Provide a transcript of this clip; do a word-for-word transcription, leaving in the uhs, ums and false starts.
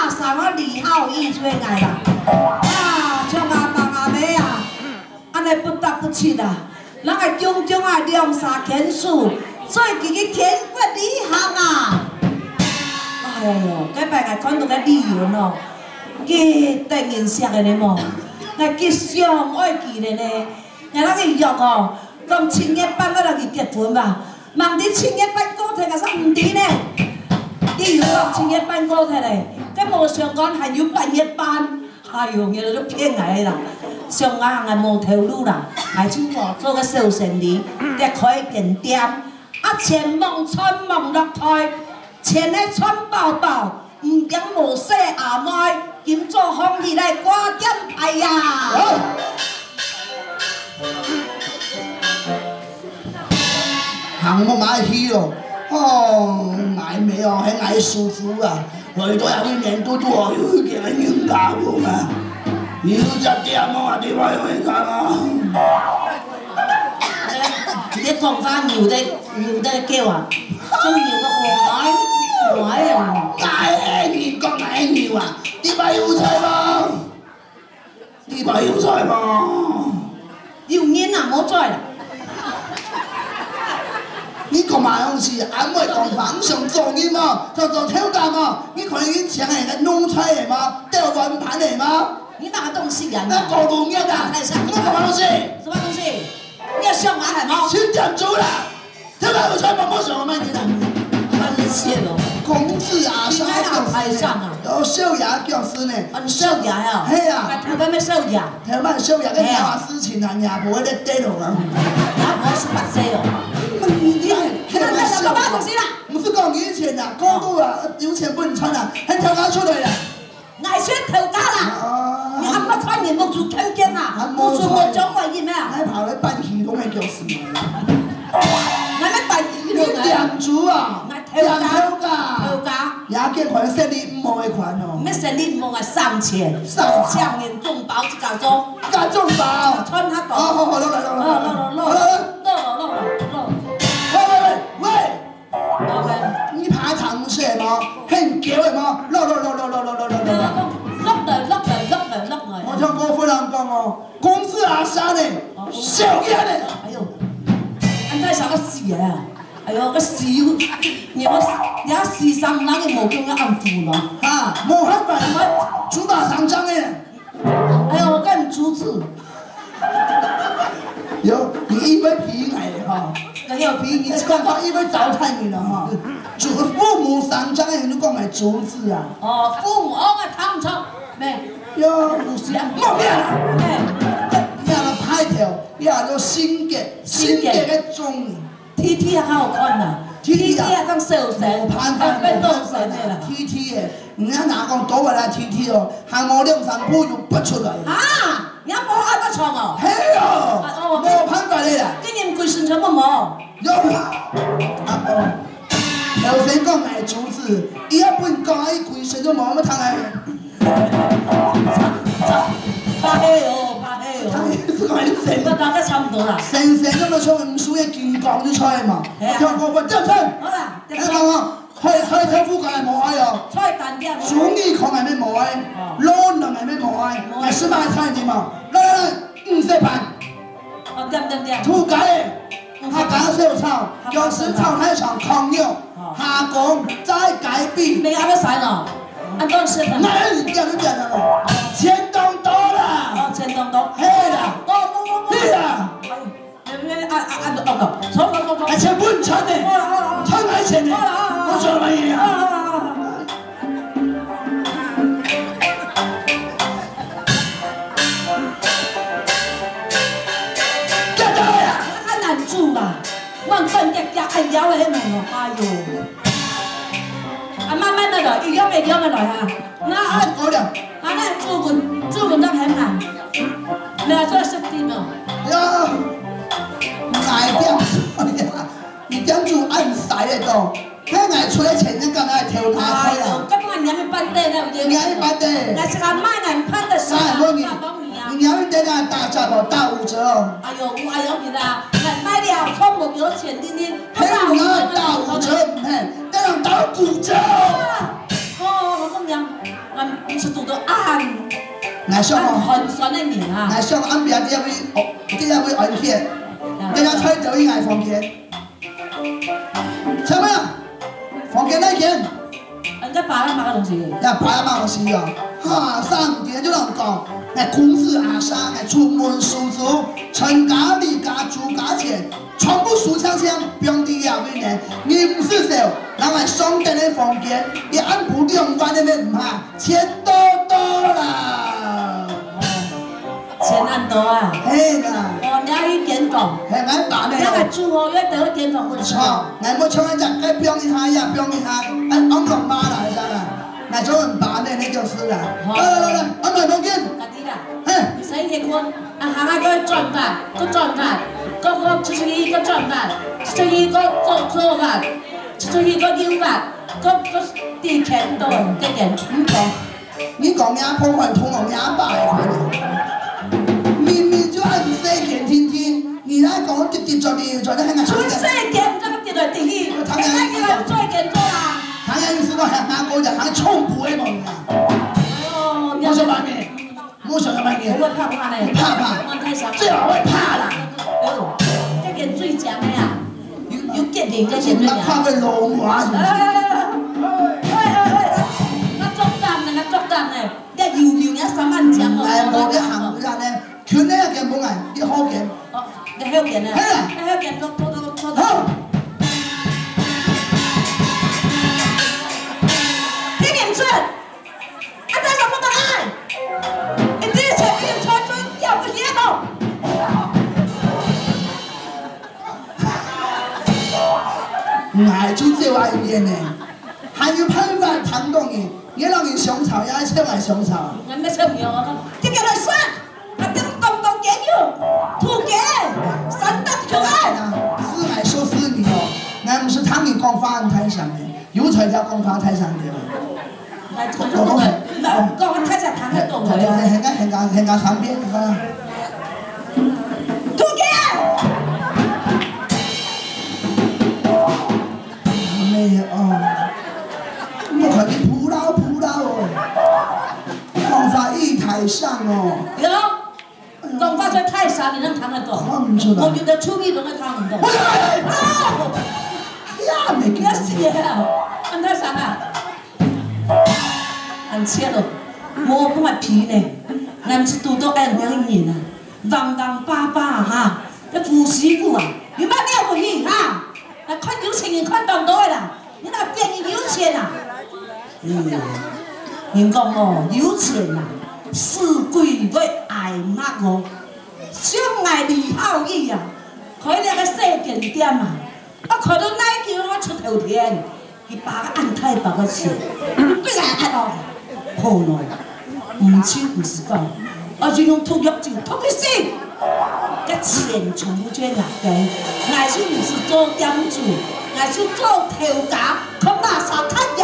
啊，三个二号意出来啦。啊，像阿爸阿妈啊，安尼不得不去啦。咱个中中啊量三天数，做一个天国礼行啊。哎呦，隔摆个看到个旅游哦，记得认识的呢么？我吉祥爱记的呢，俺那个约哦，讲青叶班我来去结婚吧。 望你青叶班高铁，个啥唔对呢？你有讲青叶班高铁嘞，咁无想讲还有半夜班，哎呦，原来都骗我啦！上硬个无头路啦，还请我做个小生意，得开间店，啊钱望穿望落台，钱咧穿包包，唔讲无说阿妹，今做风气来挂点牌呀！ 项目买起哦，哦，买没哦，很爱舒服啊，回到有一年都都哦，有一件人家无嘛，有只点哦，啊，地方有人家啊。 你講翻牛的牛的叫啊，中牛個我買買啊！ 大你講大牛啊，地方有菜嗎？地方有菜嗎？ 有煙啊，冇菜啦！ 你講埋好似安慰講網上做嘅嘛，就做挑戰嘛，你可能已經請人嘅弄出嚟嘛，掉碗盤嚟嘛。 你哪個東西人？ 那搞農業的，你幹嘛東西？ 什麼東西？你要上馬係嗎？ 先點做啦，挑戰有菜嗎？冇上我買你啦。 很謝咯。 公子啊， 你喺哪台上啊？ 有小牙教師呢。 啊，你小牙啊？ 係啊。 台灣咩小牙？ 台灣小牙跟亞華斯前啊，亞婆咧跌落啊。 亞婆是白色哦。 你看那什麼東西啦？ 不是講以前啊，高度啊，有錢不能穿啊，很跳高出來啦。 愛穿頭家啦！你阿媽穿你冇做聽見啦？冇做冇講話嘢咩啊？ 我跑來扮戲攏係叫死嘛。 我咩扮戲攏？ 你點做啊？點頭家？ 頭家。 也見款生理唔好嘅款哦。 咩生理唔好啊？三千。 三千。 上面中包一嚿裝。 加中包。 穿下度。 好好好，落來落來。 落落落落落落落落。 喂，你爬堂出嚟冇？很叫嘅冇？落落落落落落落落落。 落來落來落來落來。 我聽我夫人講哦，公子阿生呢，小嘢呢。 哎呦，安太啥個事啊？哎呦，個笑，你我你阿時尚哪個冇叫我安撫咯？ 啊，冇辦法，我主打上張嘅。 哎呦，我跟你阻止。 有，你以為皮矮哈？ 你有皮，你講話以為糟蹋你了哈？祖父母上張嘅，你講係祖字啊？ 哦，父母我個湯倉咩？ 有， 唔是啊， 冇變啦。 咩？ 你阿個派條，你阿個新嘅新嘅嘅種 ，T T 啊，好看呐 ，T T 啊，咁瘦身， 攀翻變多身嘅啦 ，T T 嘅，唔啱哪講倒過來 T T 哦，行我兩三步就不出來。 啊，你冇按得床哦？ 係哦，冇攀過嚟啦。 今年貴身全部冇。 有啦，啊哦，有先講係主子，伊一般講喺規身都冇乜通嘅。 怕黑哦，怕黑哦。 佢講係神， 我大家差唔多啦。 神神咁樣出，唔屬於健康啲菜嘛。聽過唔？點出？ 好啦， 你講我開開頭夫講係冇愛哦。 菜單點。 中意講係咩冇愛？老人係咩冇愛？係什麼菜點嘛？來來來，五色盤。 哦，點點點。 土改。 他剛小炒，有時炒太長空用，下工再改變。 你啱啱洗咯？按當時的。 那你點就點了，錢東多啦。 哦，錢東多。 嘿啦。 哦哦哦。 對啦。 你你按按按到按到，錯錯錯錯。 還錢不能穿呢，穿還錢呢？我做乜嘢啊？ 住啦，我跟日日係有喺門喎，哎呦！啊慢慢的來，一樣一樣的來哈。那啊， 我俩， 啊那住門住門都很難，你係做識啲嘛？ 呀，哪點做呀？你點做按晒的都，睇我出來錢，你剛才挑他開啦。 咁我廿蚊班的呢？ 廿蚊班的。 那是個買人攀的時候，你廿蚊的啊，打折哦，打五折哦。 哎呦，哎呦你啦，買了從我有錢啲啲， 嘿，我打五折，嘿，那樣打五折。 哦，我咁樣，我年出度都按来上哦， 寒酸的年啊， 来上安边这位哦，这位案件，今日猜到伊爱房间，什么？房间那间？ 人家爸阿妈个东西， 呀，爸阿妈是哦，哈，上天就人讲，哎，孔子阿三，哎，出门属足，成家立家住家前，全部数枪枪，兄弟也为呢，你唔是少，人来上天的房间，你按不两万的咩唔哈，钱多多啦。 钱按多啊， 嘿啦， 哦，你要去检讨， 系俺爸呢？ 那个住哦，要得去检讨，我错，俺冇抢一只，该表一下呀，表一下，俺俺老妈来噻啦，那做俺爸呢，那就是啦。来来来来，俺来房间。 家己啦， 嘿， 洗结婚，啊行啊，搁转发，搁转发，搁搁出出去搁转发，出出去搁做做发，出出去搁丢发，搁搁地钱多，这件唔多。 你讲伢破坏通了伢爸的款明明就按细件天天，你来讲直直做的做的很难。 出世件，这个跌落地去，你看你来做件做啦。 他家意思讲向俺哥就向冲破的梦啊。 哦， 我说外面，我说外面。 我会怕怕嘞， 怕怕， 我太想。 最好会怕啦。 哦，这件最强的呀，有有结定这件最强。 怕会老麻是不是？ 哎哎哎，那作淡的，那作淡的，你油油也三万奖哦。 哎，无你行啥呢？全呢一件冇挨，你好件。 哦，你好件啊？ 係啊， 你好件，拖拖拖拖拖。 好。 听演出，啊，在什么答案？你第一次演出就要不接哦。 挨就这外边呢，还有办法谈动你，你让你上草也请来上草。 俺没吃苗啊，这个来算，啊，这个东东给有，土给，三大就爱。 是爱说是你哦，俺不是谈你讲法案台上的，有才叫讲法台上的。 来，讲讲讲，来，讲法台上谈得动的。 对对对，现在现在现在上边你看。 土给。 没有哦，我看你扑倒扑倒哦，讲法一台上哦。 有，讲法在台上你能谈得动？ 看不出来。 我觉得出面都能谈得动。 啊！呀，没你要写啊，按台上啊，按切了，我不买皮呢，俺是多多按两年啊，忙忙巴巴哈，这富媳妇啊，有冇了不起哈？那看有钱人看当多的啦，你那变你有钱啊？嗯，人讲哦，有钱啊，四贵要爱物哦，相爱离好意啊，开了个小景点啊，啊看到哪叫我出头天，伊把个按太把个钱，不然按哦，好咯，唔少唔是讲，我就用土药就土去死。个钱全部捐来嘅，俺是唔是做店主，俺是做头家，靠那啥看